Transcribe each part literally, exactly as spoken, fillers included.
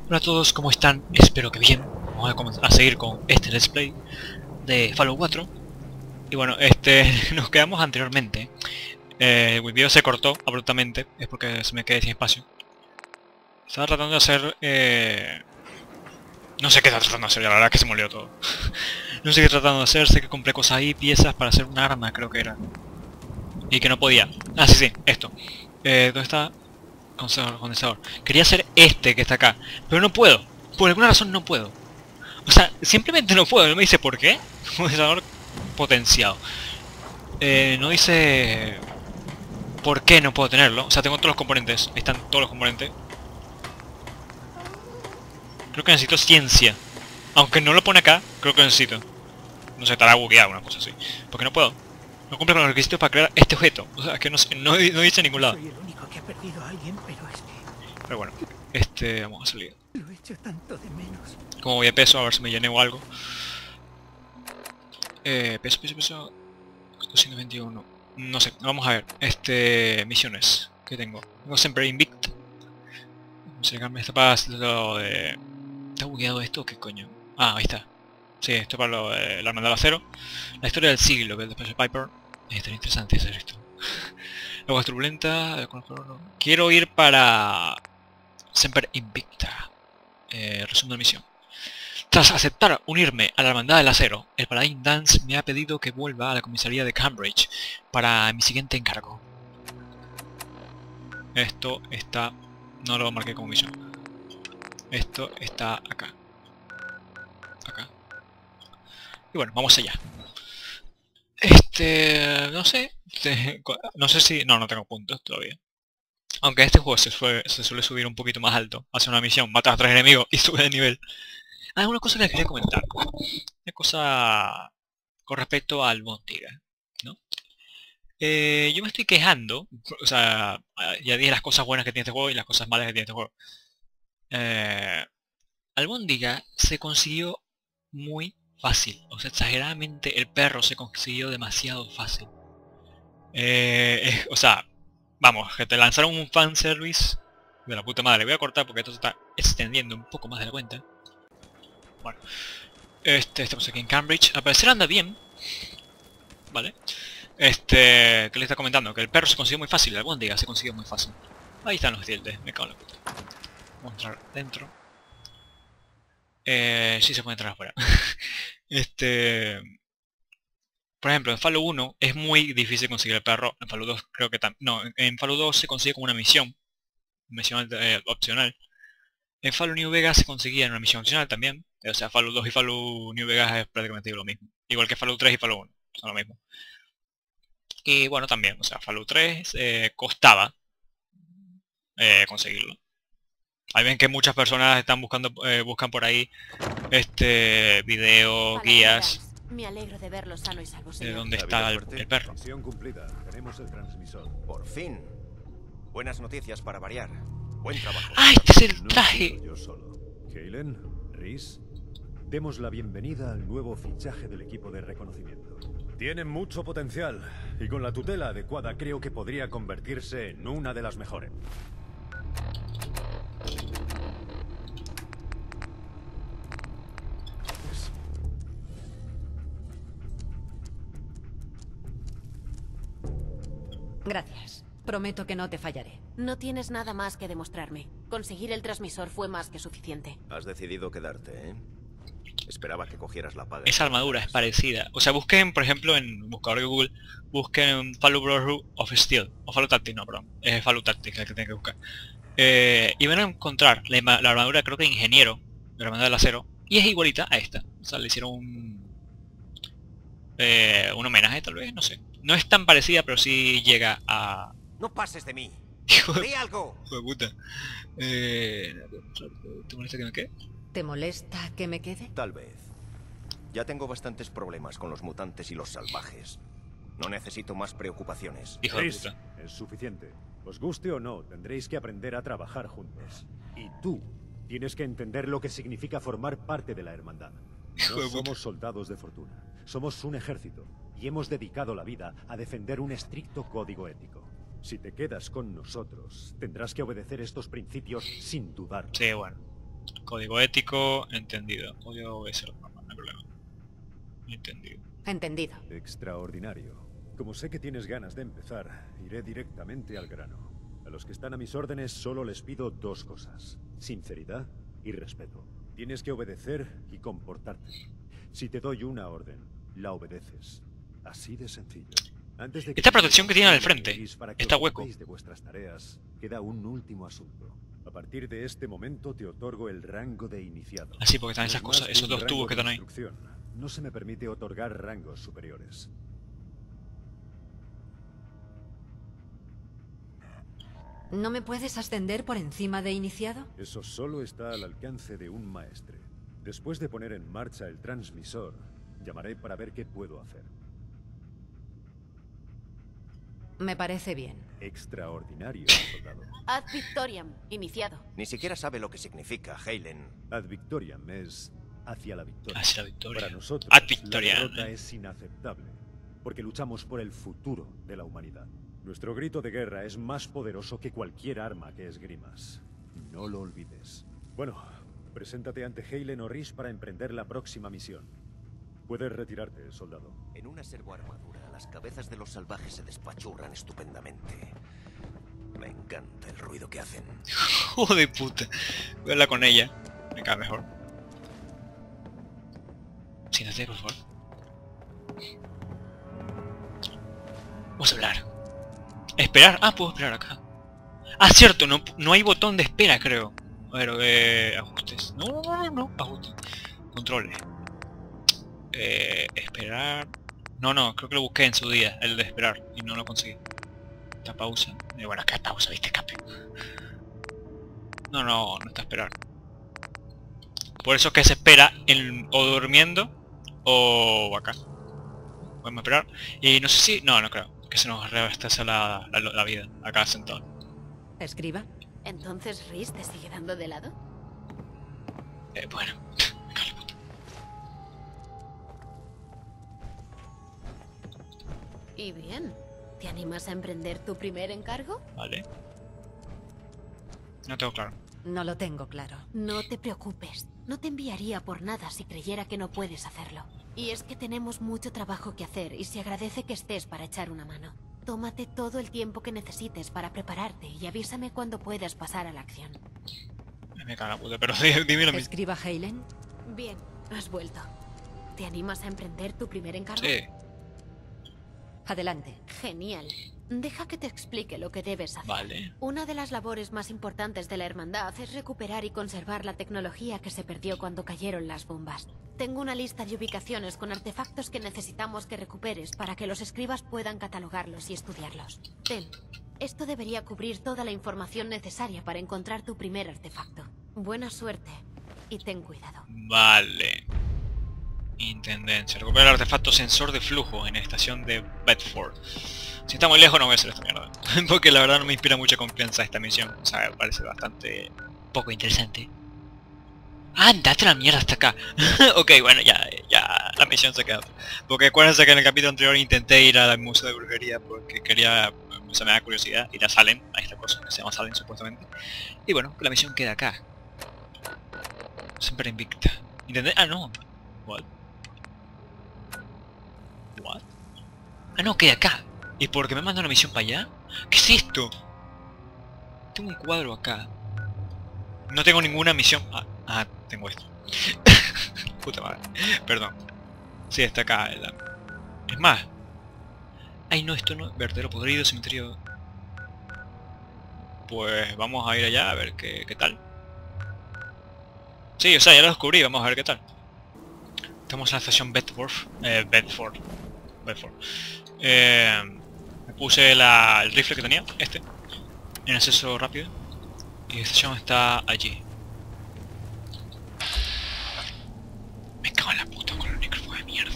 Hola a todos, ¿cómo están? Espero que bien. Vamos a, comenzar a seguir con este Let's Play de Fallout cuatro. Y bueno, este nos quedamos anteriormente. Eh, el video se cortó abruptamente, es porque se me quedé sin espacio. Estaba tratando de hacer... Eh... No sé qué estaba tratando de hacer, la verdad que se me olvidó todo. No sé qué tratando de hacer, sé que compré cosas ahí, piezas para hacer un arma, creo que era. Y que no podía. Ah, sí, sí, esto. Eh, ¿dónde está? Condensador, condensador. Quería hacer este que está acá, pero no puedo. Por alguna razón no puedo. O sea, simplemente no puedo. No me dice por qué. Condensador potenciado. Eh, no dice por qué no puedo tenerlo. O sea, tengo todos los componentes. Ahí están todos los componentes. Creo que necesito ciencia. Aunque no lo pone acá, creo que lo necesito. No sé, estará bugueado, una cosa así. Porque no puedo. No cumple con los requisitos para crear este objeto. O sea, que no, sé, no, no dice en ningún lado. Soy el único que ha perdido a alguien, pero es que Pero bueno, este, vamos a salir. lo echo tanto de menos. Como voy a peso, a ver si me llené o algo. Eh, peso, peso, peso. doscientos veintiuno. No sé, vamos a ver. Este, misiones. ¿Qué tengo? Tengo siempre Invicta. Vamos a cambiar esta para lo de... ¿Está bugueado esto o qué coño? Ah, ahí está. Sí, esto para lo de la hermandad del acero. La historia del siglo, que es de Special Piper. Estaría interesante hacer esto. Luego turbulenta. Quiero ir para... Semper Invicta. Eh, resumen de misión. Tras aceptar unirme a la Hermandad del Acero, el Paladín Dance me ha pedido que vuelva a la comisaría de Cambridge para mi siguiente encargo. Esto está... no lo marqué como misión. Esto está acá. Acá. Y bueno, vamos allá. Este... no sé. Este, no sé si... no, no tengo puntos todavía. Aunque este juego se suele, se suele subir un poquito más alto. Hace una misión, matas a tres enemigos y sube de nivel. Ah, una cosa que les quería comentar. Una cosa con respecto al Albóndiga, ¿no? Eh, yo me estoy quejando, o sea, ya dije las cosas buenas que tiene este juego y las cosas malas que tiene este juego. Eh, Albóndiga se consiguió muy fácil, o sea, exageradamente el perro se consiguió demasiado fácil. Eh, eh, o sea, vamos, que te lanzaron un fanservice de la puta madre. Voy a cortar porque esto se está extendiendo un poco más de la cuenta. Bueno, este, estamos aquí en Cambridge. Al parecer anda bien. Vale. Este, ¿qué le está comentando? Que el perro se consiguió muy fácil, el albóndiga se consiguió muy fácil. Ahí están los dientes, me cago en la puta. Vamos a entrar dentro. Eh, sí se puede entrar afuera. Este... Por ejemplo, en Fallout uno es muy difícil conseguir el perro. En Fallout dos creo que también... No, en Fallout dos se consigue como una misión. Misión eh, opcional. En Fallout New Vegas se conseguía en una misión opcional también. O sea, Fallout dos y Fallout New Vegas es prácticamente lo mismo. Igual que Fallout tres y Fallout uno. Son lo mismo. Y bueno, también, o sea, Fallout tres eh, costaba eh, conseguirlo. Ahí ven que muchas personas están buscando, eh, buscan por ahí este video, guías Me alegro de verlo sano y salvo, de señor. dónde está el, el perro. Misión cumplida. Tenemos el transmisor. Por fin. Buenas noticias para variar. Buen trabajo. ¡Ah, este es el No traje! he sido yo solo. Kaylen, Rhys, demos la bienvenida al nuevo fichaje del equipo de reconocimiento. Tiene mucho potencial y con la tutela adecuada creo que podría convertirse en una de las mejores. Gracias. Prometo que no te fallaré. No tienes nada más que demostrarme. Conseguir el transmisor fue más que suficiente. Has decidido quedarte, ¿eh? Esperaba que cogieras la paga. Esa armadura es parecida. O sea, busquen, por ejemplo, en buscador de Google, busquen Fallout Brotherhood of Steel. O Fallout Tactics, no, perdón. Es Fallout Tactics el que tienen que buscar. Eh, y van a encontrar la, la armadura, creo que de ingeniero, de la armadura del acero. Y es igualita a esta. O sea, le hicieron un... Eh, un homenaje, tal vez, no sé. No es tan parecida, pero sí llega a... No pases de mí. Hijo de, ¡Di algo! hijo de puta. Eh... ¿Te molesta que me quede? ¿Te molesta que me quede? Tal vez. Ya tengo bastantes problemas con los mutantes y los salvajes. No necesito más preocupaciones. Hijo de Rhys, puta. es suficiente. Os guste o no, tendréis que aprender a trabajar juntos. Y tú tienes que entender lo que significa formar parte de la hermandad. Hijo de No puta. somos soldados de fortuna. Somos un ejército y hemos dedicado la vida a defender un estricto código ético. Si te quedas con nosotros, tendrás que obedecer estos principios sin dudar. Sí, bueno. Código ético, entendido. Odio O B S, no hay problema. Entendido. Entendido. Extraordinario. Como sé que tienes ganas de empezar, iré directamente al grano. A los que están a mis órdenes solo les pido dos cosas: sinceridad y respeto. Tienes que obedecer y comportarte. Si te doy una orden, la obedeces. Así de sencillo. Antes de que Esta protección que tiene al frente, para que está os hueco. ocupéis de vuestras tareas, queda un último asunto. A partir de este momento te otorgo el rango de iniciado. Así, porque están No es esas más cosas, que esos un dos rango tubos que de están ahí. instrucción. No se me permite otorgar rangos superiores. ¿No me puedes ascender por encima de iniciado? Eso solo está al alcance de un maestre. Después de poner en marcha el transmisor, llamaré para ver qué puedo hacer. Me parece bien. Extraordinario, soldado. Ad Victoriam, iniciado. Ni siquiera sabe lo que significa, Halen. Ad Victoriam es hacia la victoria. Hacia la victoria. Para nosotros, Ad Victoriam. la derrota es inaceptable, porque luchamos por el futuro de la humanidad. Nuestro grito de guerra es más poderoso que cualquier arma que esgrimas. No lo olvides. Bueno, preséntate ante Halen o Rhys para emprender la próxima misión. Puedes retirarte, soldado. En una servoarmadura, las cabezas de los salvajes se despachurran estupendamente. Me encanta el ruido que hacen. Hijo de puta. Voy a hablar con ella. Me cae mejor. Siéntate, por favor. Vamos a hablar. Esperar. Ah, puedo esperar acá. Ah, cierto, no, no hay botón de espera, creo. A ver, eh, ajustes. No, no, no, no, ajustes. Controles. Eh, esperar. No, no, creo que lo busqué en su día, el de esperar, y no lo conseguí. Esta pausa. Eh, bueno, acá pausa, viste, escape. No, no, no está esperar. Por eso es que se espera en, o durmiendo o acá. Podemos esperar. Y no sé si... No, no creo. Que se nos reabastece la, la, la vida acá sentado. ¿Escriba? ¿Entonces Rhys te sigue dando de lado? Eh, bueno. Y bien, ¿te animas a emprender tu primer encargo? Vale. No tengo claro. No lo tengo claro. No te preocupes, no te enviaría por nada si creyera que no puedes hacerlo. Y es que tenemos mucho trabajo que hacer y se agradece que estés para echar una mano. Tómate todo el tiempo que necesites para prepararte y avísame cuando puedas pasar a la acción. Me cago en la puta, pero dime dime lo mismo. ¿Escriba Halen? Bien, has vuelto. ¿Te animas a emprender tu primer encargo? Sí. Adelante. Genial. Deja que te explique lo que debes hacer. Vale. Una de las labores más importantes de la Hermandad es recuperar y conservar la tecnología que se perdió cuando cayeron las bombas. Tengo una lista de ubicaciones con artefactos que necesitamos que recuperes para que los escribas puedan catalogarlos y estudiarlos. Ten. Esto debería cubrir toda la información necesaria para encontrar tu primer artefacto. Buena suerte y ten cuidado. Vale. Intendencia. Recupera el artefacto sensor de flujo en la estación de Bedford. Si está muy lejos no voy a hacer esta mierda. Porque la verdad no me inspira mucha confianza esta misión. O sea, me parece bastante poco interesante. ¡Andate la mierda hasta acá! Ok, bueno, ya, ya la misión se quedó. Porque acuérdense que en el capítulo anterior intenté ir al museo de brujería porque quería... O sea, me da curiosidad ir a Salem, a esta cosa que se llama Salem supuestamente. Y bueno, la misión queda acá. Siempre invicta. ¿Entendés? Ah, no. What? What? Ah, no, queda acá. ¿Y por qué me manda una misión para allá? ¿Qué es esto? Tengo un cuadro acá. No tengo ninguna misión... Ah, ah tengo esto. Puta madre. Perdón. Sí, está acá. La... Es más. Ay, no, esto no... Verdadero podrido, cementerio... Pues vamos a ir allá a ver qué, qué tal. Sí, o sea, ya lo descubrí. Vamos a ver qué tal. Estamos en la estación Bedford. Eh, Bedford. Bedford. Eh... Me puse la, el rifle que tenía, este, en acceso rápido. Y la estación está allí. Me cago en la puta con el micrófono de mierda.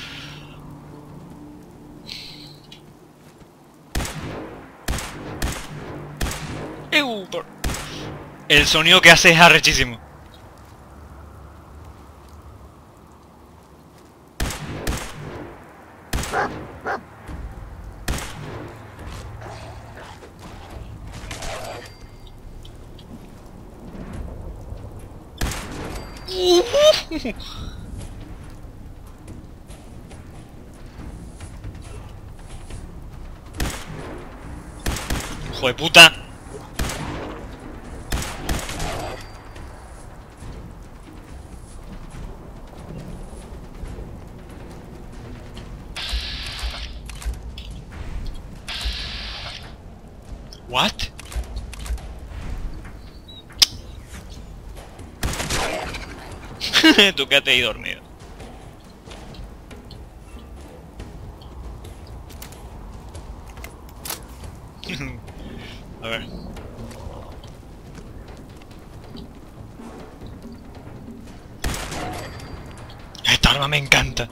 ¡Ew! El sonido que hace es arrechísimo. ¡Hijo de puta! What? Tú quédate ahí dormido. A ver. Esta arma me encanta.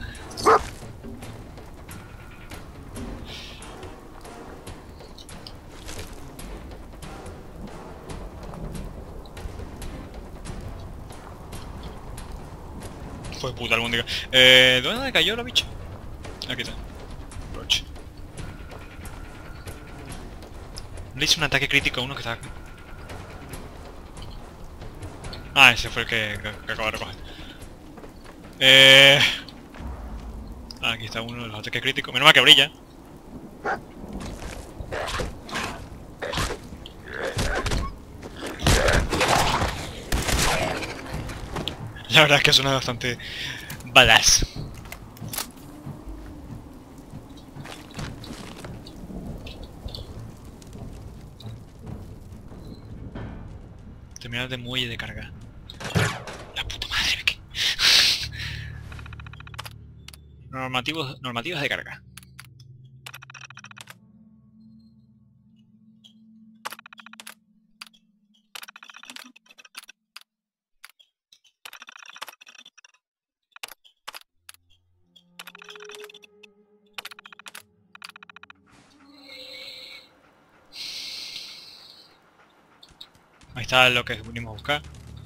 Fue puta algún día. Eh, ¿dónde cayó la bicha? Aquí está. Broche. Le hice un ataque crítico a uno que está acá. Ah, ese fue el que, que, que acabo de recoger. Eh... Aquí está uno de los ataques críticos. Menos mal que brilla. La verdad es que suena bastante badass. Terminal de muelle de carga. La puta madre, ¿qué? Normativos, normativas de carga. Ahí está lo que venimos a buscar.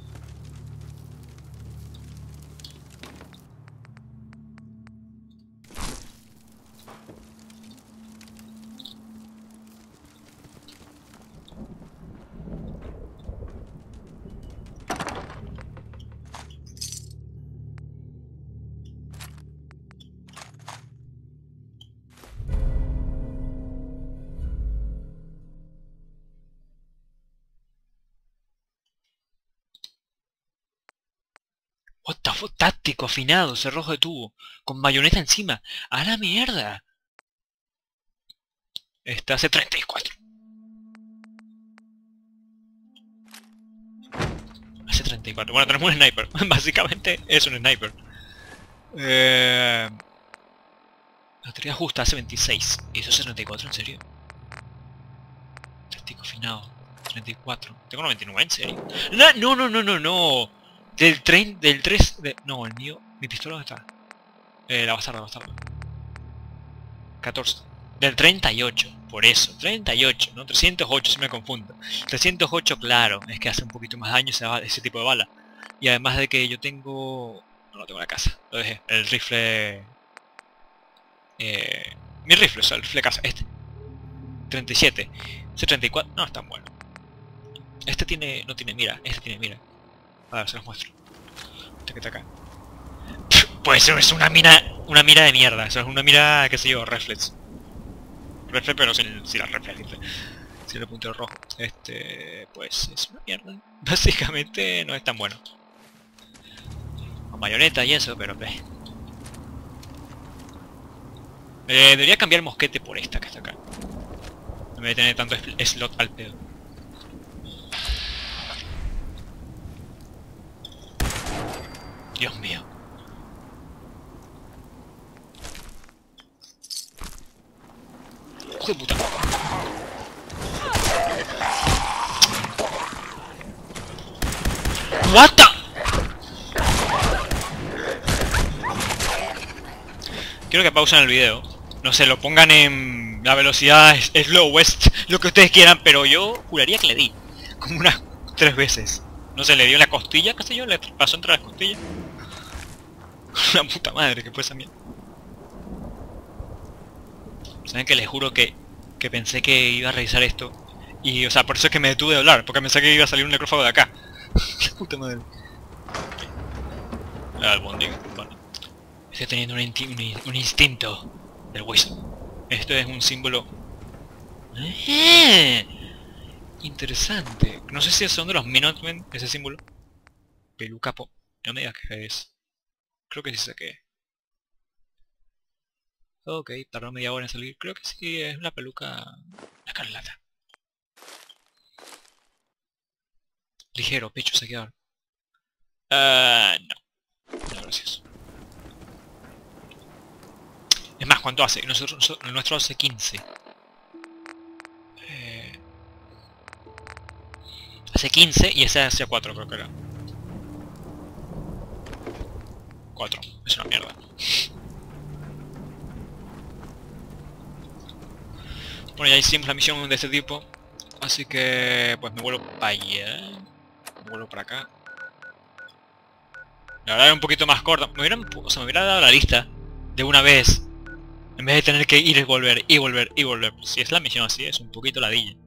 What the fuck, táctico, afinado, cerrojo de tubo, con mayonesa encima. ¡A la mierda! Este hace treinta y cuatro. Hace treinta y cuatro. Bueno, tenemos un sniper. Básicamente es un sniper. Eh... La batería justa hace veintiséis. ¿Y eso es treinta y cuatro en serio? Táctico afinado. treinta y cuatro. Tengo noventa y nueve, ¿en serio? No, no, no, no, no, no. Del tren, del tres, de... No, el mío... ¿Mi pistola dónde está? Eh, la bastarda, la bastarda. catorce. Del treinta y ocho, por eso, treinta y ocho, ¿no? trescientos ocho, si me confundo. trescientos ocho, claro, es que hace un poquito más daño ese, ese tipo de bala. Y además de que yo tengo... No lo tengo en la casa, lo dejé. El rifle... Eh... Mi rifle, o sea, el rifle de casa, este. treinta y siete. Ese treinta y cuatro, no es tan bueno. Este tiene... no tiene mira, este tiene mira. A ver, se los muestro. Este que está acá. Pues eso es una mira... Una mira de mierda. Eso es una mira, qué sé yo, reflex. Reflex, pero sin, sin la reflex, sin el puntero rojo. Este... Pues es una mierda. Básicamente no es tan bueno. Con mayoneta y eso, pero... Eh, debería cambiar el mosquete por esta que está acá. No me debe tener tanto slot al pedo. Dios mío. ¡Hijo de puta! What the... Quiero que pausen el video. No sé, lo pongan en la velocidad slowest, lo que ustedes quieran, pero yo juraría que le di. Como unas tres veces. No sé, le dio en la costilla, qué sé yo, le pasó entre las costillas. La puta madre que fue esa mierda. Saben que les juro que, que pensé que iba a revisar esto. Y, o sea, por eso es que me detuve de hablar, porque pensé que iba a salir un necrófago de acá. La puta madre. El albóndiga. Bueno. Estoy teniendo un, un, un instinto del hueso. Esto es un símbolo... ¡Eh! Interesante. No sé si son de los Minutemen, ese símbolo. Pelucapo. No me digas qué es. Creo que sí sé qué es. Ok, tardó media hora en salir. Creo que sí, es la peluca... La escarlata. Ligero, pecho saqueador. Ah, no. No, gracias. Es más, ¿cuánto hace? Nosotros, el nuestro hace quince. Eh, hace quince y ese hace cuatro, creo que era. cuatro. Es una mierda. Bueno, ya hicimos la misión de este tipo. Así que... pues me vuelvo para allá. Me vuelvo para acá. La verdad era un poquito más corta. Me hubieran, o sea, me hubiera dado la lista de una vez. En vez de tener que ir y volver, y volver, y volver. Si es la misión así, es un poquito ladilla.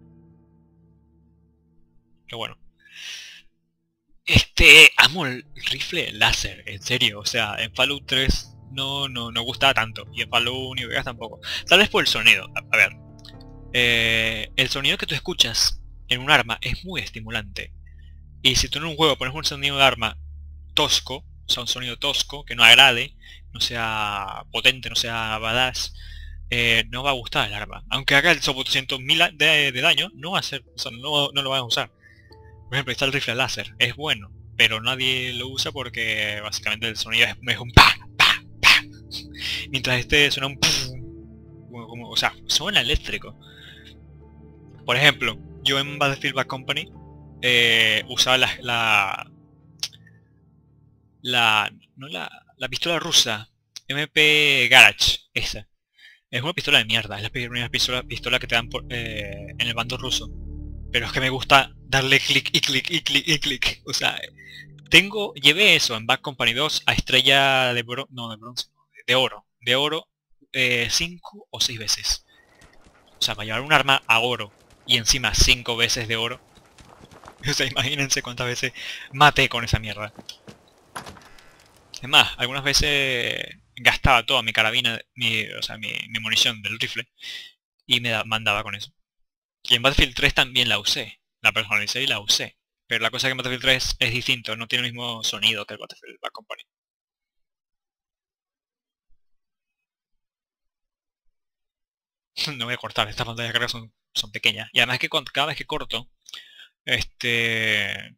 Pero bueno. Este... amo el rifle láser, en serio. O sea, en Fallout tres no, no, no gustaba tanto. Y en Fallout New Vegas tampoco. Tal vez por el sonido. A, a ver. Eh, el sonido que tú escuchas en un arma es muy estimulante. Y si tú en un juego pones un sonido de arma tosco, o sea, un sonido tosco, que no agrade, no sea potente, no sea badass, eh, no va a gustar el arma. Aunque haga el ochocientos mil de, de daño, no va a ser, o sea, no, no lo van a usar. Por ejemplo, está el rifle láser, es bueno, pero nadie lo usa porque básicamente el sonido es, es un pa, pa, pa. Mientras este suena un pum, como, como, o sea, suena eléctrico. Por ejemplo, yo en Battlefield Bad Company eh, usaba la, la la no la, la pistola rusa M P Garage, esa es una pistola de mierda, es la primera pistola, pistola que te dan por, eh, en el bando ruso, pero es que me gusta darle clic y clic y clic y clic, o sea, tengo, llevé eso en Bad Company dos a estrella de bronce, no de bronce, de oro, de oro eh, cinco o seis veces, o sea, para llevar un arma a oro y encima cinco veces de oro, o sea, imagínense cuántas veces maté con esa mierda. Es más, algunas veces gastaba toda mi carabina, mi, o sea, mi, mi munición del rifle y me da, mandaba con eso. Y en Battlefield tres también la usé, la personalicé y la usé. Pero la cosa es que en Battlefield tres es distinto, no tiene el mismo sonido que el Battlefield Bad Company. No voy a cortar, estas pantallas de carga son, son pequeñas. Y además que cada vez que corto, este...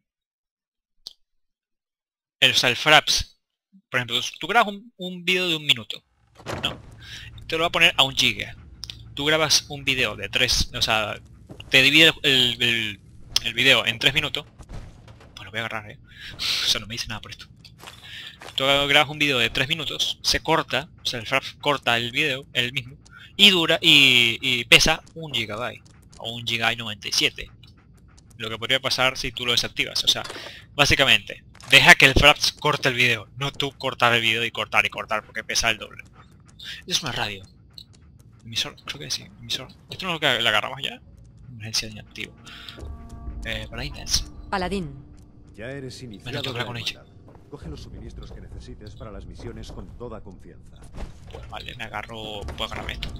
El, o sea, el fraps, por ejemplo, tú grabas un, un video de un minuto, ¿no? Te lo va a poner a un giga. Tú grabas un video de tres, o sea, te divide el, el, el video en tres minutos. Pues lo voy a agarrar, eh. O sea, no me dice nada por esto. Tú grabas un video de tres minutos, se corta, o sea, el fraps corta el video, el mismo, y dura, y, y pesa un gigabyte, o un gigabyte noventa y siete. Lo que podría pasar si tú lo desactivas, o sea, básicamente, deja que el fraps corte el video, no tú cortar el video y cortar y cortar porque pesa el doble. Es una radio. Emisor, creo que sí, emisor. ¿Esto no es lo que le agarramos ya? Emergencia de inactivo. Eh, Paladines. Paladín. Ya eres iniciado. Bueno, toca con ella. Coge los suministros que necesites para las misiones con toda confianza. Vale, me agarro... puedo agarrarme esto.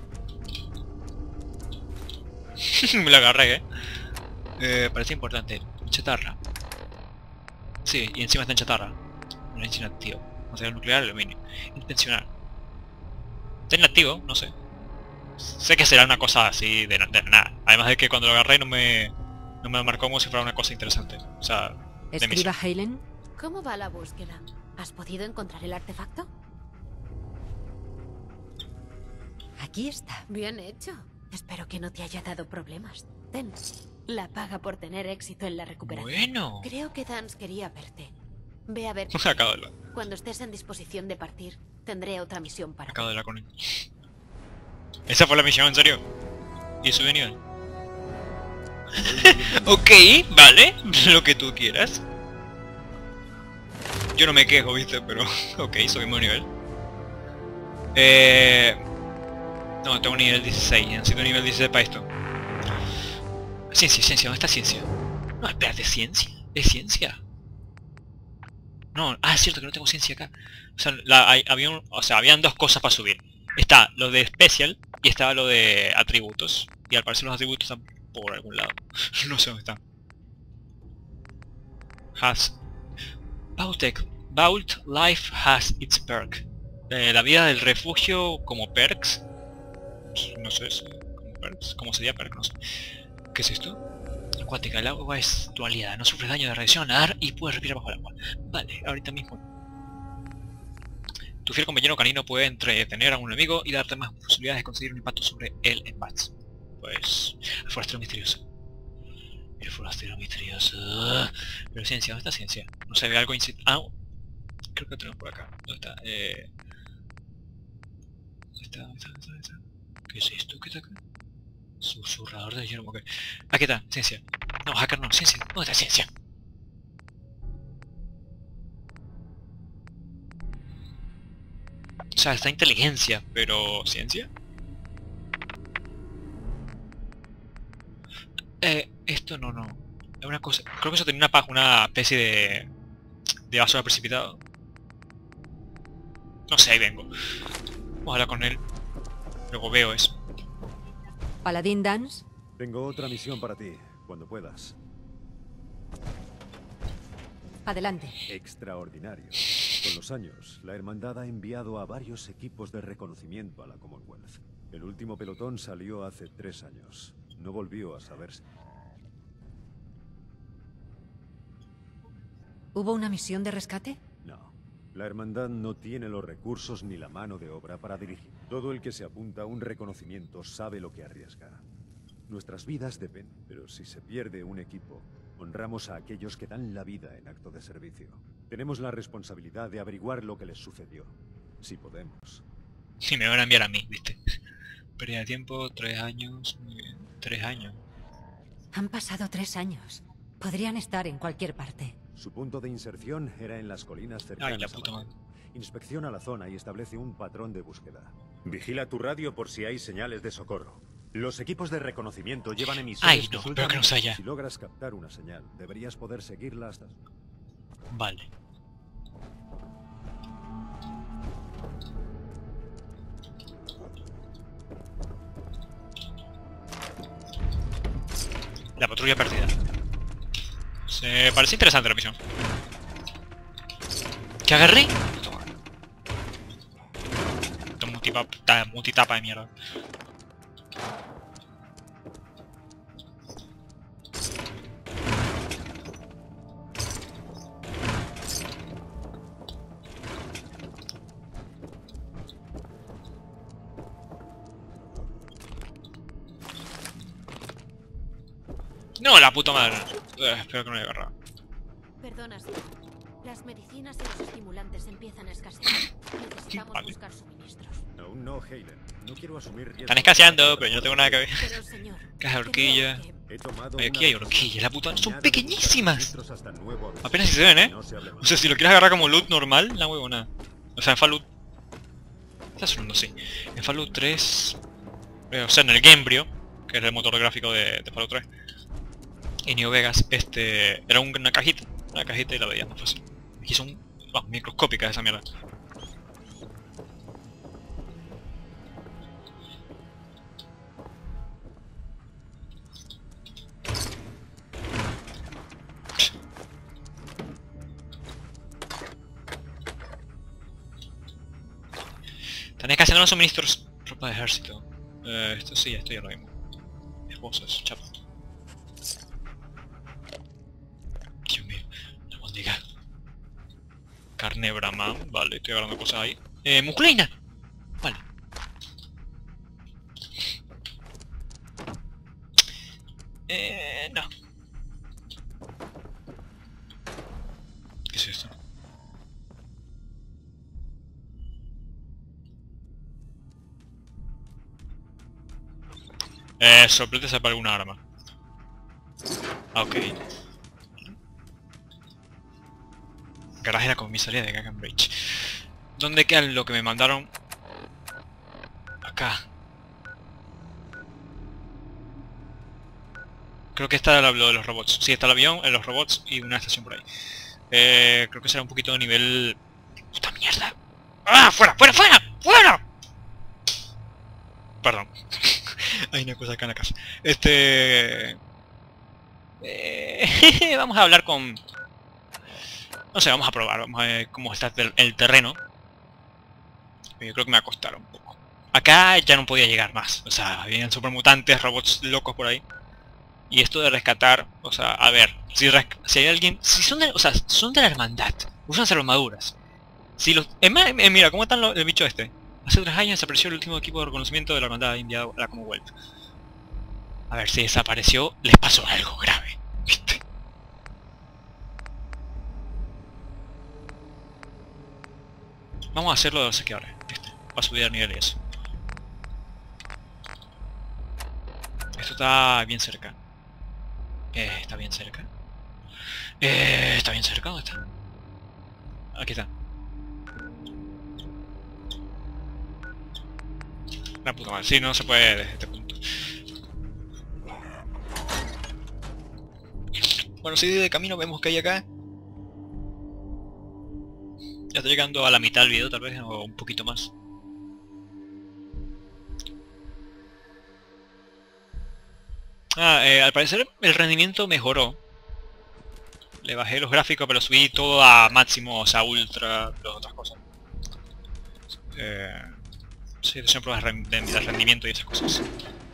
Me lo agarré, eh. Eh, parece importante. Chatarra. Sí, y encima está en chatarra. Emergencia inactivo. Material nuclear, aluminio. Intencional. Está inactivo, no sé. Sé que será una cosa así de, de nada. Además de que cuando lo agarré no me... no me marcó como si fuera una cosa interesante. O sea, de Escriba misión. Halen. ¿Cómo va la búsqueda? ¿Has podido encontrar el artefacto? Aquí está. Bien hecho. Espero que no te haya dado problemas. Ten, la paga por tener éxito en la recuperación. Bueno. Creo que Dance quería verte. Ve a ver. Acabo de hablar. Cuando estés en disposición de partir, tendré otra misión para ti. Acabo de hablar con él. Esa fue la misión, en serio. Y subí nivel. Ok, vale. Lo que tú quieras. Yo no me quejo, viste, pero... ok, subimos nivel. Eh... No, tengo nivel dieciséis. Necesito nivel dieciséis para esto. Ciencia, ciencia. ¿Dónde está ciencia? No, espérate, ¿ciencia? ¿Es ciencia? No, ah, es cierto que no tengo ciencia acá. O sea, la, hay, había un- o sea, habían dos cosas para subir. Está lo de Special y estaba lo de atributos. Y al parecer los atributos están por algún lado. No sé dónde están. Has... Vault, Vault Life has its perk. Eh, la vida del refugio como perks. No sé, es como perks. ¿Cómo sería perk? No sé. ¿Qué es esto? Acuática, el agua es tu aliada, no sufres daño de radiación al nadar y puedes respirar bajo el agua. Vale, ahorita mismo. Tu fiel compañero canino puede entretener a un enemigo y darte más posibilidades de conseguir un impacto sobre él en bats. Pues... el forastero misterioso. El forastero misterioso. Pero ciencia, ¿dónde está ciencia? No se ve algo incit... Ah, creo que lo tenemos por acá. ¿Dónde está? Eh... ¿Dónde está? ¿Dónde está? ¿Dónde está? ¿Qué es esto? ¿Qué está acá? Susurrador de hierro, ok. Aquí está, ciencia. No, hacker no, ciencia. ¿Dónde está ciencia? O sea, está inteligencia, pero... ¿ciencia? Eh, esto no, no. Es una cosa... Creo que eso tenía una, pa- una especie de... de basura precipitado. No sé, ahí vengo. Vamos a hablar con él. Luego veo eso. Paladín Dance, Tengo otra misión para ti, cuando puedas. adelante. Extraordinario. Con los años, la Hermandad ha enviado a varios equipos de reconocimiento a la Commonwealth. El último pelotón salió hace tres años. No volvió a saberse. ¿Hubo una misión de rescate? No. La Hermandad no tiene los recursos ni la mano de obra para dirigir. Todo el que se apunta a un reconocimiento sabe lo que arriesga. Nuestras vidas dependen, pero si se pierde un equipo, honramos a aquellos que dan la vida en acto de servicio. Tenemos la responsabilidad de averiguar lo que les sucedió, si podemos. Sí, me van a enviar a mí, ¿viste? Pérdida de tiempo, tres años... Muy bien. Tres años. Han pasado tres años. Podrían estar en cualquier parte. Su punto de inserción era en las colinas cercanas. Ay, la a puta Madrid. madre. Inspecciona la zona y establece un patrón de búsqueda. Vigila tu radio por si hay señales de socorro. Los equipos de reconocimiento llevan emisores Ay, que no, sueltan- pero que no se haya. Si logras captar una señal, deberías poder seguirla hasta... Vale. La patrulla perdida. Se parece interesante la misión. ¿Qué agarré? Toma. Esto es multitapa, multitapa de mierda. No, la puta madre. Eh, espero que no haya agarrado. Perdona, señor. Las medicinas y los estimulantes empiezan a escasear. Necesitamos Vale. buscar suministros. Aún no, Halen. No quiero asumir riesgos. Están escaseando, pero yo no tengo nada que ver. Pero, señor... Caja de horquilla. creo que- He tomado Oye, aquí una hay horquillas, la puta- son decisión pequeñísimas. de buscar suministros hasta nuevo aviso. Apenas si se ven, ¿eh? No se hable O más. sea, si lo quieres agarrar como loot normal, la huevona. O sea, en Fallout... Está sonando, sí. En Fallout tres... eh, o sea, en el Gamebryo, que es el motor gráfico de, de Fallout tres. En New Vegas, este... era un- una cajita. Una cajita y la veías más fácil. Aquí son... vamos, microscópicas esa mierda. Están escaseando los suministros. Ropa de ejército. Eh, esto sí, esto ya lo vimos. Esposas, chapa. Dios mío, la bondiga. Carne Brahman, vale, estoy agarrando cosas ahí. Eh, musculina. Vale. Eh, no. ¿Qué es esto? Eh, soplete para alguna arma. Ah, ok. Garaje de la comisaría de Gagan Bridge. ¿Dónde queda lo que me mandaron? Acá. Creo que está lo de los robots. Sí, está el avión, en los robots y una estación por ahí. Eh, creo que será un poquito de nivel... ¡Puta mierda! ¡Ah! ¡Fuera! ¡Fuera! ¡Fuera! ¡Fuera! Perdón. Hay una cosa acá en la casa. Este... Eh... vamos a hablar con... No sé, vamos a probar. Vamos a ver cómo está el terreno. Yo creo que me va a costar un poco. Acá ya no podía llegar más. O sea, habían supermutantes, robots locos por ahí. Y esto de rescatar, o sea, a ver, si, si hay alguien, si son de, o sea, son de la hermandad, usan armaduras. Si los, eh, mira, ¿cómo están los, el bicho este? Hace tres años desapareció el último equipo de reconocimiento de la hermandad enviado a la Commonwealth. A ver, si desapareció, les pasó algo grave, ¿viste? Vamos a hacerlo de los saqueadores, este, para subir el nivel y eso. Esto está bien cerca. Eh, está bien cerca. Eh, está bien cerca, ¿dónde está? Aquí está. La puta madre, sí, no se puede desde este punto. Bueno, si de camino vemos que hay acá. Ya está llegando a la mitad del video tal vez, o un poquito más. Ah, eh, al parecer el rendimiento mejoró. Le bajé los gráficos pero subí todo a máximo, o sea, ultra, las otras cosas. Eh, sí, son pruebas de, de rendimiento y esas cosas.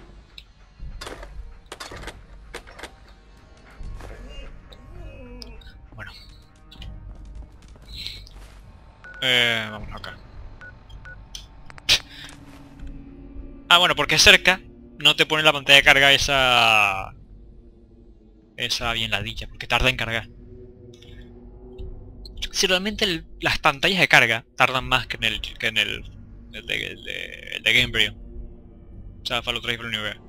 Bueno. Eh, vamos acá. Ah, bueno, porque es cerca. No te pone la pantalla de carga esa... Esa bien ladilla, porque tarda en cargar. Si realmente el, las pantallas de carga tardan más que en el... que en el... el de, el de, el de Gamebryo. O sea, Fallout tres y Fallout New Vegas.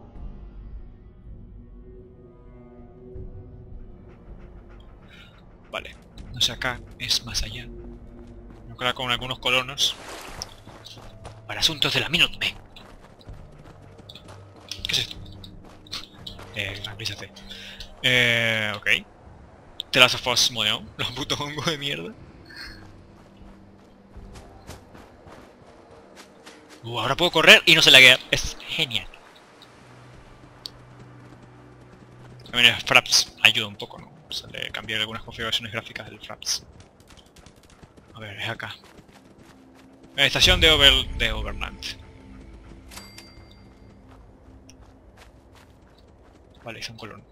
Vale. No sé, acá es más allá. Me queda con algunos colonos. Para asuntos de la Minutemen. ¿Qué es esto? Eh, tranquilízate. Eh, ok. The Last of Us modeo. Los putos hongos de mierda. Uh, ahora puedo correr y no se laguea. Es genial. También el Fraps ayuda un poco, ¿no? O sea, le cambié algunas configuraciones gráficas del Fraps. A ver, es acá. Estación de, Over de Overland. Vale, es un colono.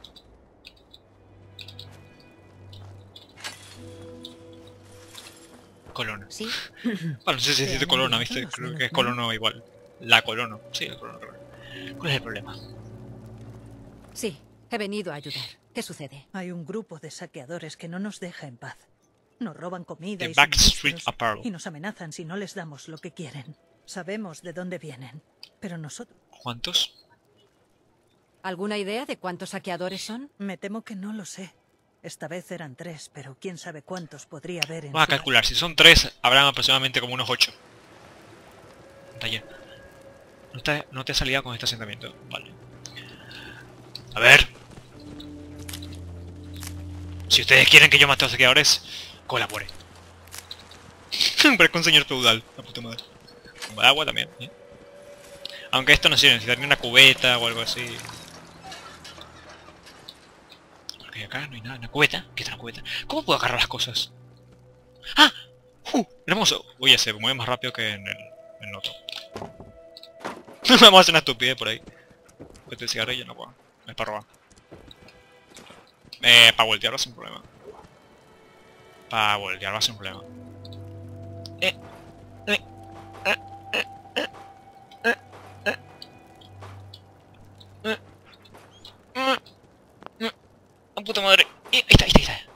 Colono. ¿Sí? Bueno, no sé si Te es de han Colona, ayudado ¿viste? los Creo que es Minutemen. colono igual. La colono. Sí, el colono. ¿Cuál es el problema? Sí, he venido a ayudar. ¿Qué sucede? Hay un grupo de saqueadores que no nos deja en paz. Nos roban comida The y Backstreet suministros Apparel. y nos amenazan si no les damos lo que quieren. Sabemos de dónde vienen, pero nosotros... ¿Cuántos? ¿Alguna idea de cuántos saqueadores son? Me temo que no lo sé. Esta vez eran tres, pero quién sabe cuántos podría haber en Vamos a Ciudad. calcular. Si son tres, habrán aproximadamente como unos ocho. Taller. No te, no te has aliado con este asentamiento. Vale. A ver. Si ustedes quieren que yo mate a los saqueadores, colabore. Parezco un señor feudal, la puta madre. Como de agua también, ¿eh? Aunque esto no sirve, necesitaría una cubeta o algo así. Porque acá no hay nada, una cubeta. ¿Qué es una cubeta? ¿Cómo puedo agarrar las cosas? ¡Ah! ¡Uh! Hermoso. Oye, se mueve más rápido que en el, en el otro. Vamos a hacer una estupidez por ahí. Este cigarrillo no puedo. Es para robar. Eh, para voltearlo sin problema. Para voltearlo sin problema. Eh, eh, eh, eh, eh, eh, eh, eh, eh, eh, ¡la puta madre! Eh, ahí está, ahí está, ahí está.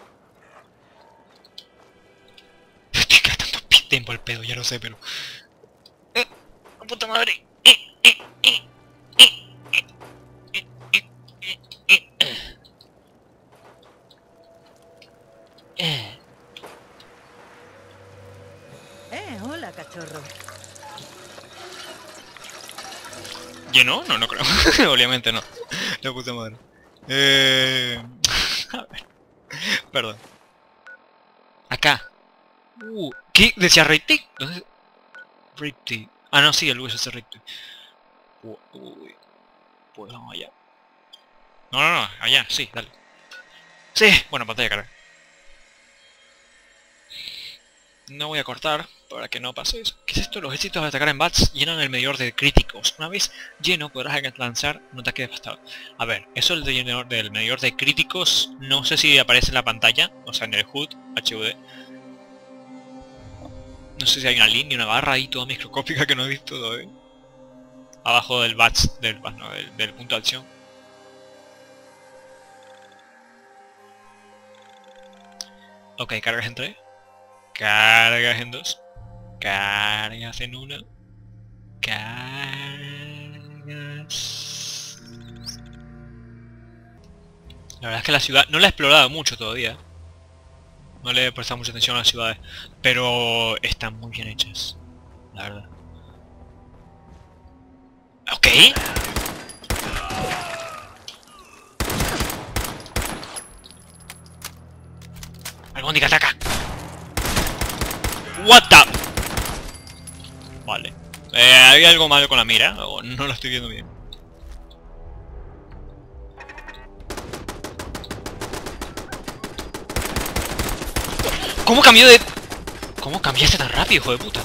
Estoy gastando tiempo al pedo, ya lo sé, pero... Eh, ¡la puta madre! Eh, eh, eh, eh, eh, eh, eh, eh, eh. Eh. Eh, hola, cachorro. ¿Llenó? No, no creo. Obviamente no. La puta madre. Eh... A ver. Perdón. acá. Uh, ¿qué? ¿Decía Riptide? ¿Dónde? Riptide. Ah, no, sí, el U S S Riptide. Uh, uy. Pues vamos allá. No, no, no, allá, sí, dale. Sí, bueno, pantalla carga. No voy a cortar para que no pase eso. ¿Qué es esto? Los éxitos de atacar en bats llenan el medidor de críticos. Una vez lleno podrás lanzar un ataque devastador. A ver, eso el de del medidor de críticos, no sé si aparece en la pantalla, o sea en el H U D, H U D. No sé si hay una línea, una barra ahí toda microscópica que no he visto todavía. Abajo del bats, del, no, del, del punto de acción. Ok, cargas en tres. Cargas en dos. Cargas en uno. Cargas... La verdad es que la ciudad... No la he explorado mucho todavía. No le he prestado mucha atención a las ciudades. Pero están muy bien hechas. La verdad. Ok. Albóndiga, ataca. What the... Vale. Eh, ¿Hay algo malo con la mira? O no lo estoy viendo bien. ¿Cómo cambió de...? ¿Cómo cambiaste tan rápido, hijo de puta?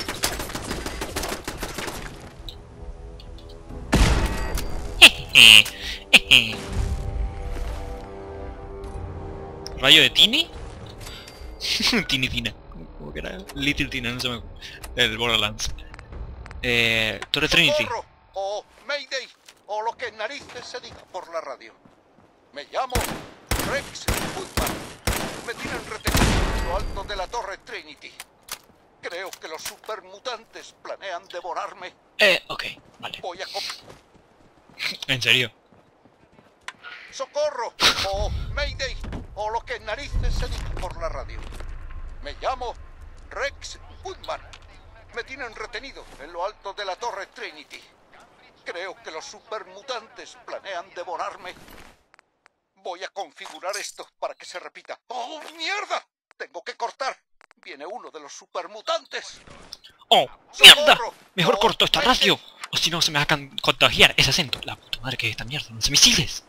¿Rayo de Tini? Tini Tina. ¿Cómo que era? Little Tina, no se me acuerdo. El Borderlands. Eh... Torre Trinity. ¡Socorro! O Mayday, o lo que narices se diga por la radio. Me llamo Rex Goodman. Me tienen retenido en lo alto de la Torre Trinity. Creo que los supermutantes planean devorarme. Eh, ok, vale. Voy a... ¿En serio? ¡Socorro! O Mayday, o lo que narices se diga por la radio. Me llamo Rex Goodman. Me tienen retenido en lo alto de la Torre Trinity. Creo que los supermutantes planean devorarme. Voy a configurar esto para que se repita. ¡Oh, mierda! Tengo que cortar. Viene uno de los supermutantes. ¡Oh, mierda! ¡Socorro! Mejor ¡Oh, corto esta Mayday! radio. O si no, se me va a can- contagiar ese acento. La puta madre que es esta mierda. ¡Lanza misiles!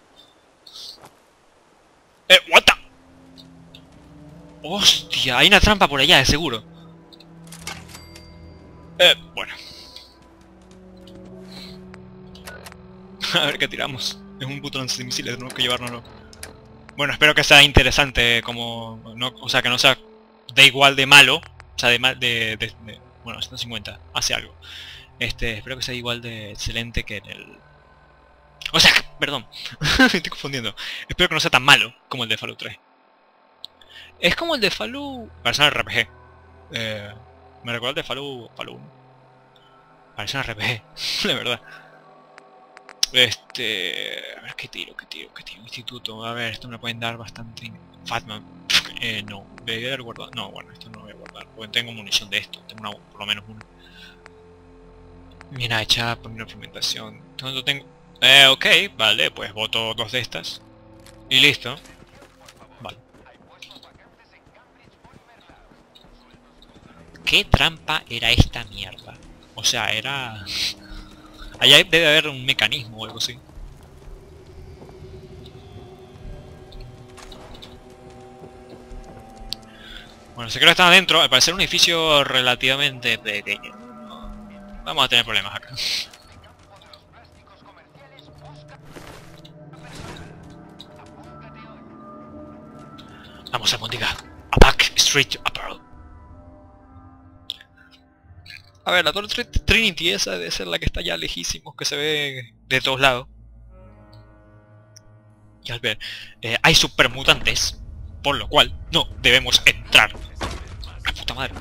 Eh, what the... Hostia, hay una trampa por allá, de seguro. Eh, bueno. A ver qué tiramos. Es un puto lanzamisiles, tenemos que llevárnoslo. Bueno, espero que sea interesante como... No, o sea, que no sea de igual de malo. O sea, de mal... De, de, de, bueno, ciento cincuenta. Hace algo. Este, espero que sea igual de excelente que en el... O sea, perdón. Me estoy confundiendo. Espero que no sea tan malo como el de Fallout tres. Es como el de Fallout... Parece un R P G. Eh, me recuerda el de Fallout... Fallout uno. Parece un R P G. De verdad. Este... A ver, ¿qué tiro? ¿Qué tiro? ¿Qué tiro? Instituto. A ver, esto me lo pueden dar bastante... Fatman. Eh, no. Debería haber guardado... No, bueno, esto no lo voy a guardar. Porque tengo munición de esto. Tengo una, por lo menos una. Mira, hecha por una fermentación. ¿Dónde tengo? Eh, ok. Vale, pues boto dos de estas. Y listo. Vale. ¿Qué trampa era esta mierda? O sea, era... Allá debe haber un mecanismo o algo así. Bueno, sé que están adentro. Al parecer un edificio relativamente pequeño. Vamos a tener problemas acá. Vamos a Mondiga. A Back Street Apparel. A ver, la Torre Trinity esa debe ser la que está ya lejísimos, que se ve de todos lados. Y al ver, eh, hay supermutantes, por lo cual no debemos entrar. ¡La puta madre!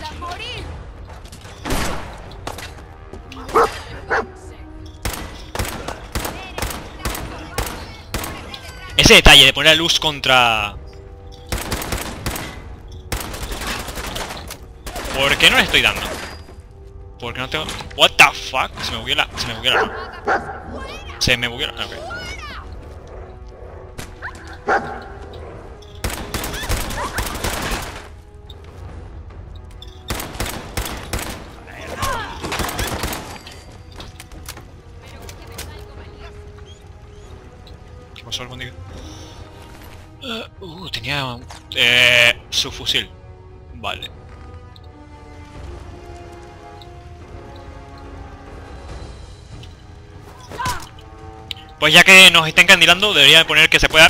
Ese detalle de poner la luz contra... ¿Por qué no le estoy dando? Porque no tengo... What the fuck? Se me bugueó la... Se me bugueó la... Se me bugueó la... Ok. pasó algún día? Uh, uh, tenía... Eh, su fusil. Vale. Pues ya que nos está encandilando, debería poner que se pueda...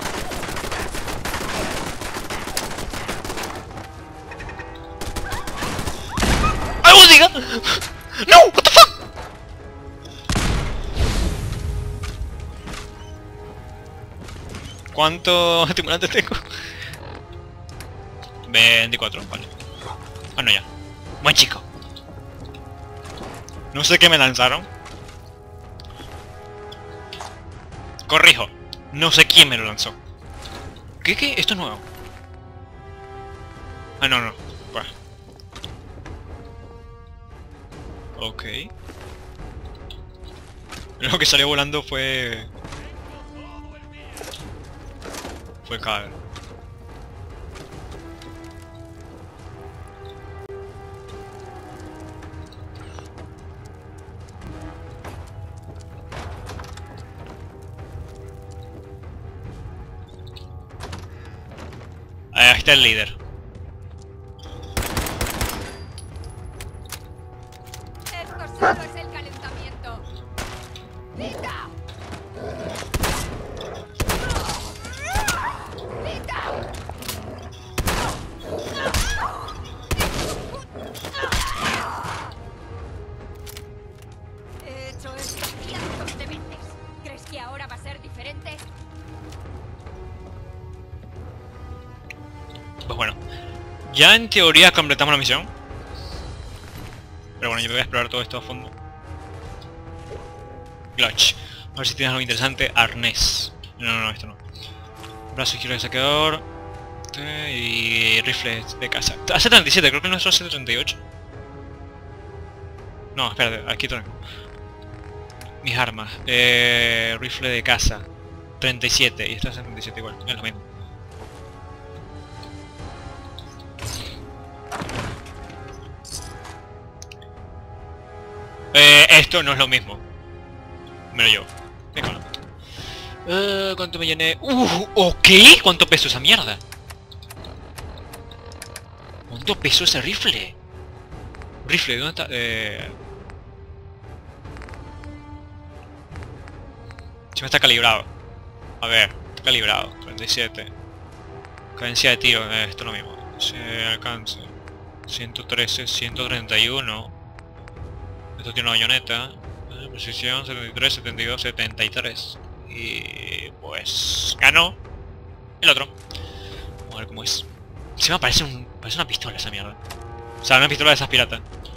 ¡Algo diga! ¡No! ¡What the fuck! ¿Cuántos estimulantes tengo? veinticuatro, vale. Bueno, ya. Buen chico. No sé qué me lanzaron. Corrijo. No sé quién me lo lanzó. ¿Qué? ¿Qué? Esto es nuevo. Ah, no, no. Bueno. Ok. Lo que salió volando fue... Fue Carl. Ahí está el líder. Esto solo es el calentamiento. ¡Lita! ¡Lita! He hecho esto cientos de veces. ¿Crees que ahora va a ser diferente? Pues bueno, ya en teoría completamos la misión. Pero bueno, yo voy a explorar todo esto a fondo. Clutch. A ver si tienes algo interesante. Arnés. No, no, no, esto no. Brazo izquierdo de saqueador. Y rifle de caza. Hace treinta y siete, creo que el nuestro hace treinta y ocho. No, espérate, aquí tengo. Mis armas. Eh, rifle de caza. treinta y siete. Y esto hace treinta y siete igual. Es lo mismo. Eh, esto no es lo mismo. Me lo llevo. Venga, no. Eh, ¿cuánto me llené? Uh, ¿ok? ¿Cuánto pesó esa mierda? ¿Cuánto pesó ese rifle? Rifle, ¿dónde está? Eh... Si me está calibrado. A ver, está calibrado. treinta y siete. Cadencia de tiro, eh, esto es lo mismo. Se alcance. ciento trece, ciento treinta y uno. Esto tiene una bayoneta. Eh, Precisión setenta y tres, setenta y dos, setenta y tres. Y pues ganó el otro. Vamos a ver cómo es. Se me parece un. Parece una pistola esa mierda. O sea, una pistola de esas piratas.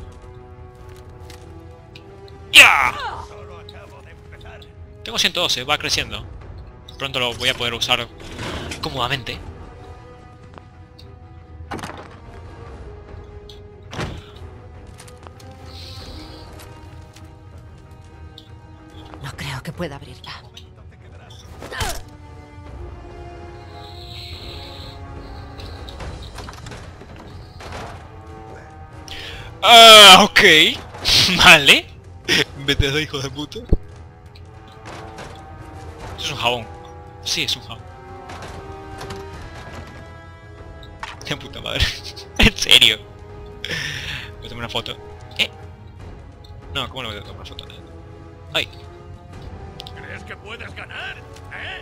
¡Ya! Tengo ciento doce, va creciendo. Pronto lo voy a poder usar cómodamente. No creo que pueda abrirla. Ah, ok. Vale. Vete de hijo de puta. Es un jabón. Sí, es un jabón. Qué puta madre. En serio. Voy a tomar una foto. Eh. No, ¿cómo no voy a tomar una foto? Ay. ¿Crees que puedes ganar? ¿Eh?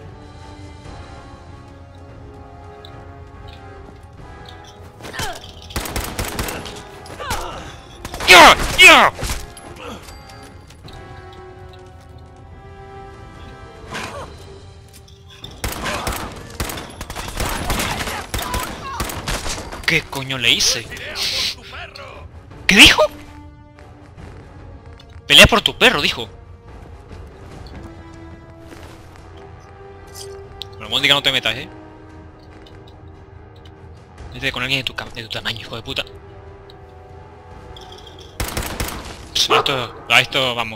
¡Ya! ¡Ya! ¿Qué coño le hice? ¿Qué dijo? Pelea por tu perro, dijo. Bueno, Mónica, no te metas, eh. Métete con alguien de tu, de tu tamaño, hijo de puta. A esto, a esto vamos.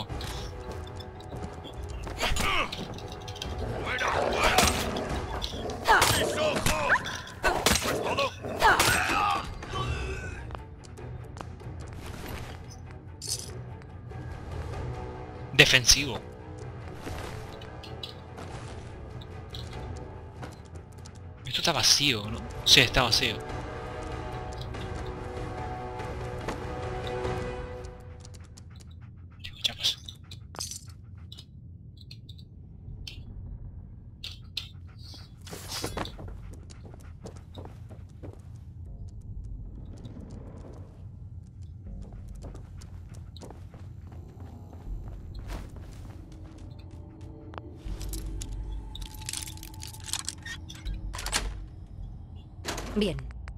Defensivo. está vacío, ¿no? Sí, está vacío. Ya pasó. Bien.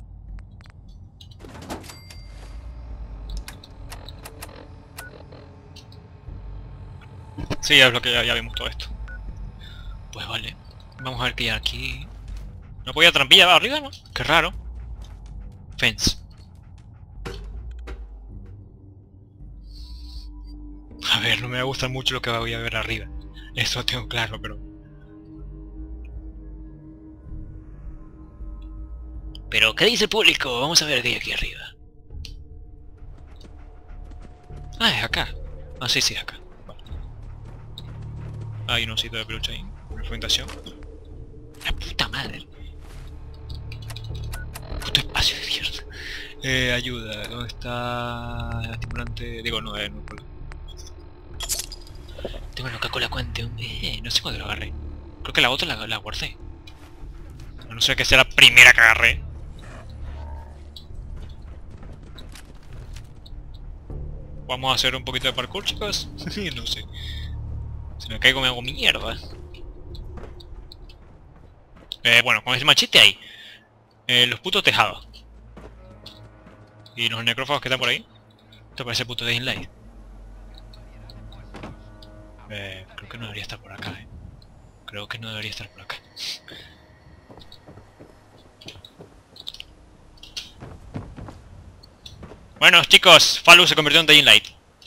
Sí, ya es lo que ya, ya vimos todo esto. Pues vale. Vamos a ver qué hay aquí. ¿No podía trampilla arriba, no? Qué raro. Fence. A ver, no me va a gustar mucho lo que voy a ver arriba. Eso lo tengo claro, pero... Pero, ¿qué dice el público? Vamos a ver qué hay aquí arriba. Ah, es acá. Ah, sí, sí, es acá. Vale. Hay un osito de peluche ahí. Una fermentación. La puta madre. Puto espacio de mierda. Eh, ayuda. ¿Dónde está el estimulante? Digo, no, eh, no. Tengo una Coca-Cola Quantum. Eh, no sé cuándo lo agarré. Creo que la otra la, la guardé. A no ser que sea la primera que agarré. Vamos a hacer un poquito de parkour, chicos. No sé. Si me caigo me hago mierda. Eh, bueno, con ese machete ahí. Eh, los putos tejados. Y los necrófagos que están por ahí. Esto parece puto de Inlight. Eh, creo que no debería estar por acá, eh. Creo que no debería estar por acá. Bueno, chicos, Falu se convirtió en Dying Light.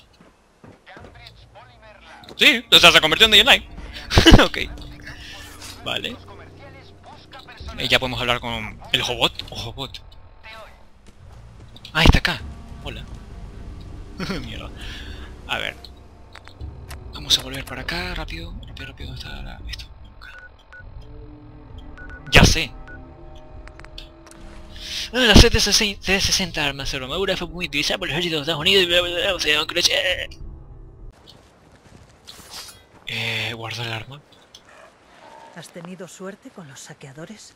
Sí, o sea, se convirtió en Dying Light. Ok. Vale. Eh, ya podemos hablar con el Hobot o Hobot. Ah, está acá. Hola. Mierda. A ver. Vamos a volver para acá, rápido. Rápido, rápido. ¿Dónde está la... esto? Acá. Ya sé. La C T sesenta armas de armadura fue muy utilizada por los ejércitos de Estados Unidos y bla bla bla, o sea, no creo que... Eh... guardo el arma. ¿Has tenido suerte con los saqueadores?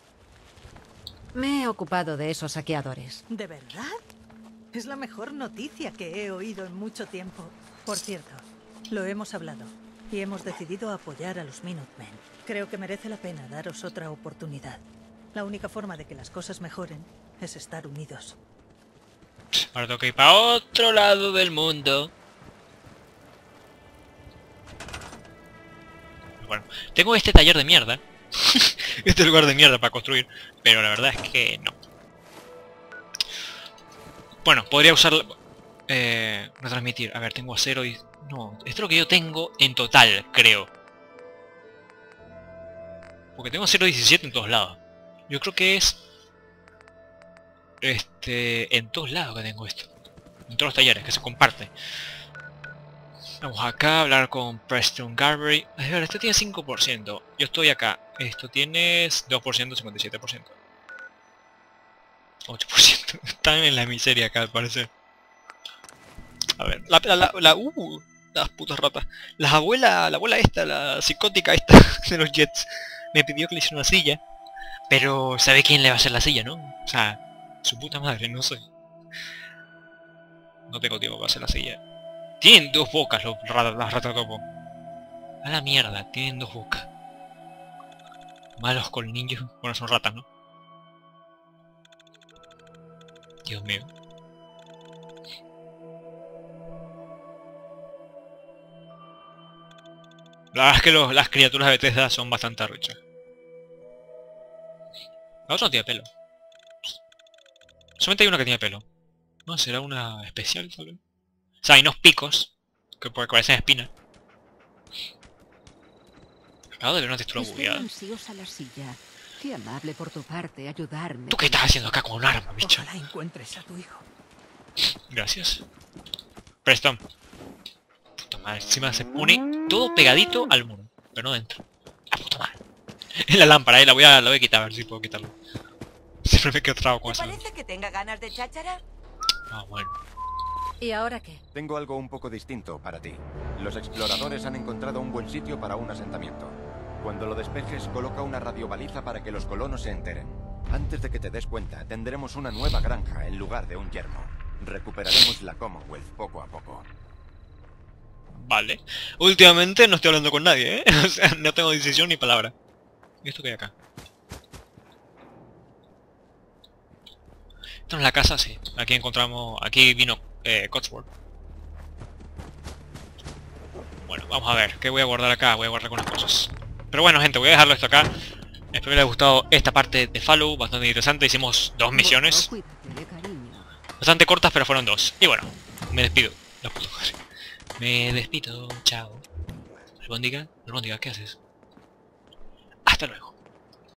Me he ocupado de esos saqueadores. ¿De verdad? Es la mejor noticia que he oído en mucho tiempo. Por cierto, lo hemos hablado y hemos decidido apoyar a los Minutemen. Creo que merece la pena daros otra oportunidad. La única forma de que las cosas mejoren es estar unidos. Ahora tengo que ir para otro lado del mundo. Bueno, tengo este taller de mierda. Este lugar de mierda para construir. Pero la verdad es que no. Bueno, podría usarlo... Eh, retransmitir. A ver, tengo acero y... No, esto es lo que yo tengo en total, creo. Porque tengo acero diecisiete en todos lados. Yo creo que es... Este... En todos lados que tengo esto. En todos los talleres, que se comparte. Vamos acá a hablar con Preston Garbury. A ver, esto tiene cinco por ciento. Yo estoy acá. Esto tiene dos por ciento, cincuenta y siete por ciento. ocho por ciento. Están en la miseria acá, al parecer. A ver, la... la, la, la uh, las putas ratas. La abuela... La abuela esta, la psicótica esta de los Jets, me pidió que le hiciera una silla. Pero, ¿sabe quién le va a hacer la silla, no? O sea, su puta madre, no sé. No tengo tiempo para hacer la silla. Tienen dos bocas los ratas, las ratas topo. A la mierda, tienen dos bocas. Malos con niños. Bueno, son ratas, ¿no? Dios mío. La verdad es que los, las criaturas de Bethesda son bastante arrechas. La otra no tiene pelo. Solamente hay una que tiene pelo. No, será una especial, tal vez. O sea, hay unos picos que parecen espinas. Acabo de ver una textura bugueada. Ansiosa la silla. Qué amable por tu parte ayudarme. ¿Tú qué estás haciendo acá con un arma, bicho? Ojalá encuentres a tu hijo. Gracias. Preston. Puta madre, encima se pone todo pegadito al muro. Pero no dentro. La puta madre. En la lámpara, eh, la voy a, la voy a quitar, a ver si puedo quitarlo. Siempre me quedo trabado con ¿Te eso. parece que tenga ganas de cháchara? Ah, bueno. ¿Y ahora qué? Tengo algo un poco distinto para ti. Los exploradores han encontrado un buen sitio para un asentamiento. Cuando lo despejes, coloca una radiobaliza para que los colonos se enteren. Antes de que te des cuenta, tendremos una nueva granja en lugar de un yermo. Recuperaremos la Commonwealth poco a poco. Vale. Últimamente no estoy hablando con nadie, ¿eh? O sea, no tengo decisión ni palabra. ¿Y esto qué hay acá? Esto no es la casa, sí. Aquí encontramos... Aquí vino eh, Cotsworth. Bueno, vamos a ver. ¿Qué voy a guardar acá? Voy a guardar algunas cosas. Pero bueno, gente, voy a dejarlo esto acá. Espero que les haya gustado esta parte de Fallout. Bastante interesante. Hicimos dos misiones. Bastante cortas, pero fueron dos. Y bueno, me despido. La puta madre. Me despido. Chao. Albóndiga. Albóndiga, ¿qué haces? Hasta luego.